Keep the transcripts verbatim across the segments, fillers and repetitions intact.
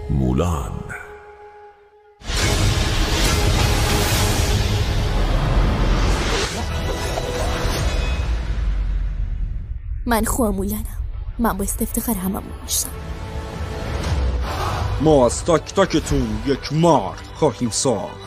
مولان. من خواه مولانم. من با افتخار هممون میشتم. ما از تک تکتون یک مرد خواهیم ساخت.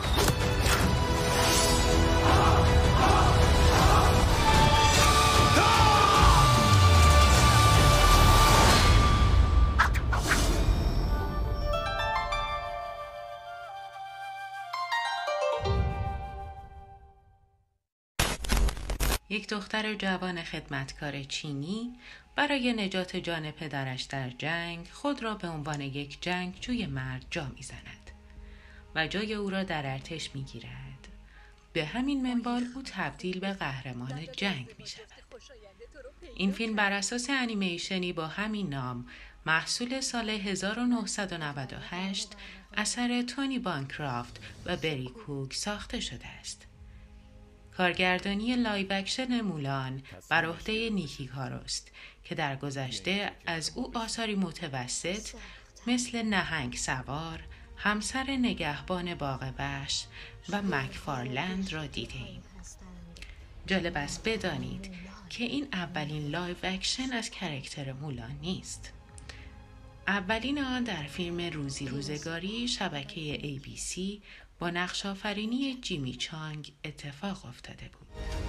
یک دختر جوان خدمتکار چینی برای نجات جان پدرش در جنگ خود را به عنوان یک جنگجوی مرد جا می‌زند و جای او را در ارتش می‌گیرد. به همین منوال او تبدیل به قهرمان جنگ می‌شود. این فیلم بر اساس انیمیشنی با همین نام محصول سال هزار و نهصد و نود و هشت اثر تونی بانکرافت و بری کوک ساخته شده است. کارگردانی لایو اکشن مولان بر عهده نیکی کاروست که در گذشته از او آثاری متوسط مثل نهنگ سوار، همسر نگهبان باغ وحش و مکفارلند را دیده ایم. جالب است بدانید که این اولین لایو اکشن از کرکتر مولان نیست. اولین آن در فیلم روزی روزگاری شبکه ای بی سی با نقش آفرینی جیمی چانگ اتفاق افتاده بود.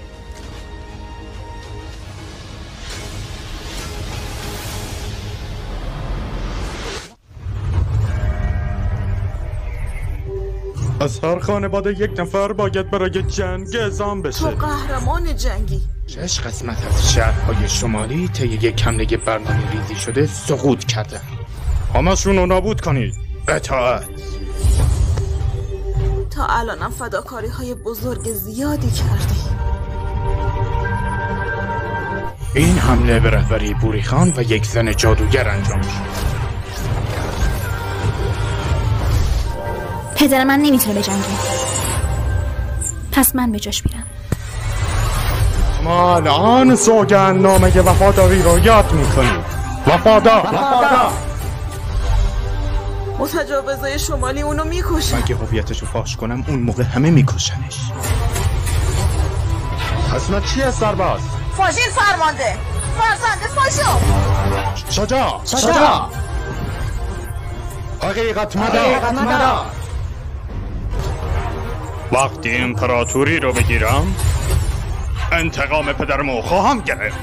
از هر خانواده یک نفر باید برای جنگ اعزام بشه. تو قهرمان جنگی. شش قسمت از شهرهای شمالی طی یک حمله برنامه ریزی شده سقوط کرده. همشون رو نابود کنید. اطاعت. تا الانم فداکاری های بزرگ زیادی کردی. این حمله به رهبری بوری خان و یک زن جادوگر انجام شد. پدر من نمیتونه بجنگه، پس من به جاش میرم. ما الان سوگند نامه وفاداری رو یاد میکنیم. وفادار وفادار متجاوزای شمالی اونو میکشن. اگه هویتشو فاش کنم اون موقع همه میکشنش. اسمت چیه سرباز؟ فاشیل فرمانده، فرزند فاشو. شجاع شجاع حقیقت مدار. وقتی امپراتوری رو بگیرم انتقام پدرمو خواهم گرفت.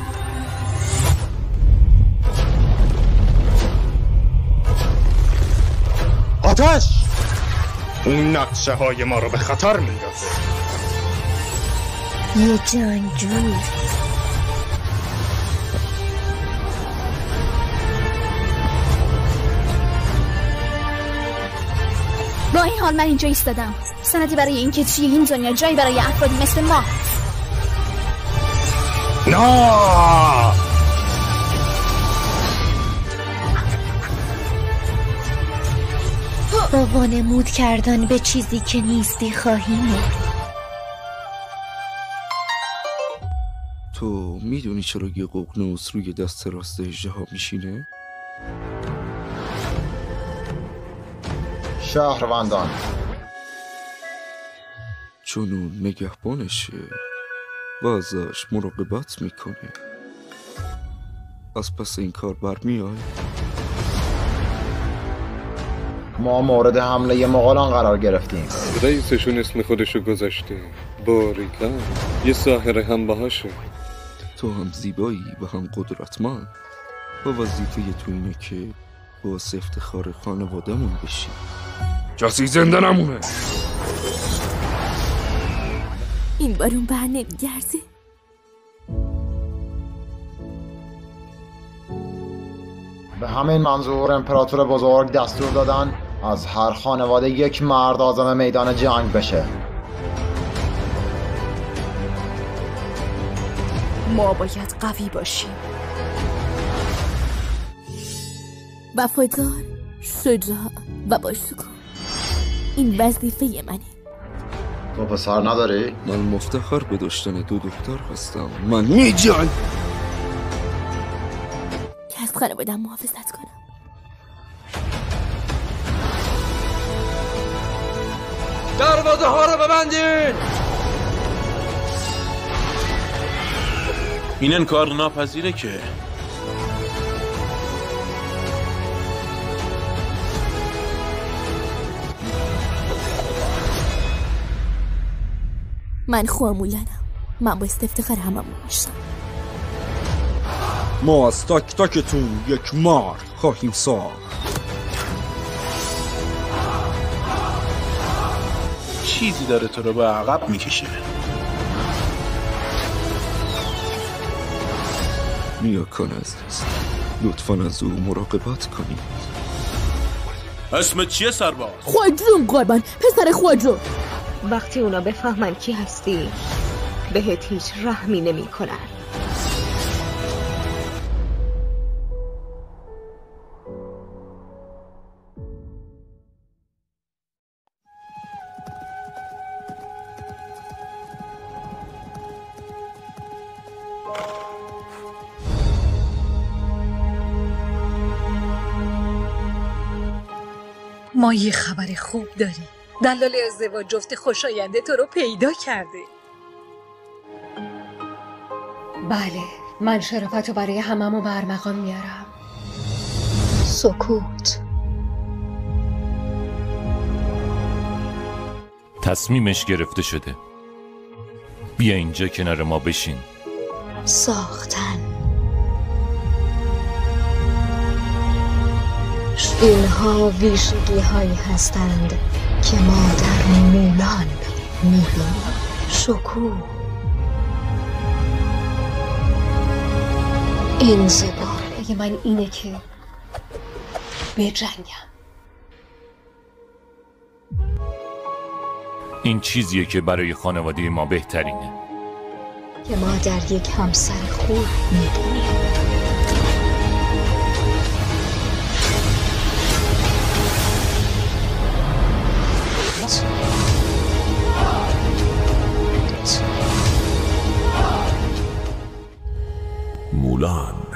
آتش! اون نقشه های ما رو به خطر میندازه. یه جنگجو. با این حال من اینجا ایستادم، سندی برای اینکه توی این دنیا جایی برای افرادی مثل ما. نه! با وانمود کردن به چیزی که نیستی خواهی مرد. تو میدونی چرا یه ققنوس روی دست راست اژدها میشینه؟ شهروندان، چون اون نگهبانشه و ازش مراقبت میکنه. از پس این کار برمیای؟ ما مورد حمله مغولان قرار گرفتیم. رئیسشون اسم خودشو گذاشته. باریکن یه ساحر هم باهاشه. تو هم زیبایی و هم قدرتمند و وظیفه تو اینه که باعث افتخار خانوادمون بشی. کسی زنده نمونه. این بار اون بر نمیگرده. به همین منظور امپراتور بزرگ دستور دادن از هر خانواده یک مرد عازم میدان جنگ بشه. ما باید قوی باشیم، وفادار، شجاع و باشکوه. این وظیفه منه. تو پسر نداری؟ من مفتخر به داشتن دو دختر هستم. من میجان که از خانوادم محافظت کنم. دروازه ها رو ببندین. این انکار ناپذیره که من خوامولنم. من با افتخار هممون میشم. ما از تک تکتون یک مرد خواهیم ساخت. چیزی داره تو رو به عقب میکشه. نیاکان عزیز، لطفاً از او مراقبت کنید. اسمت چیه سرباز؟ خودرون قربان، پسر خودرو. وقتی اونا بفهمن کی هستی بهت هیچ رحمی نمی کنن. ما یه خبر خوب داریم. دلال ازدواج جفت خوشاینده تو رو پیدا کرده. بله، من شرافت رو برای هممو برمقام میارم. سکوت. تصمیمش گرفته شده. بیا اینجا کنار ما بشین. ساختن. اینها ویژگی هایی هستند که ما در مولان میبینیم. شکوه. این زبان اگه من اینه که بجنگم. این چیزیه که برای خانواده ما بهترینه. که ما در یک همسر خوب میبینیم. مولان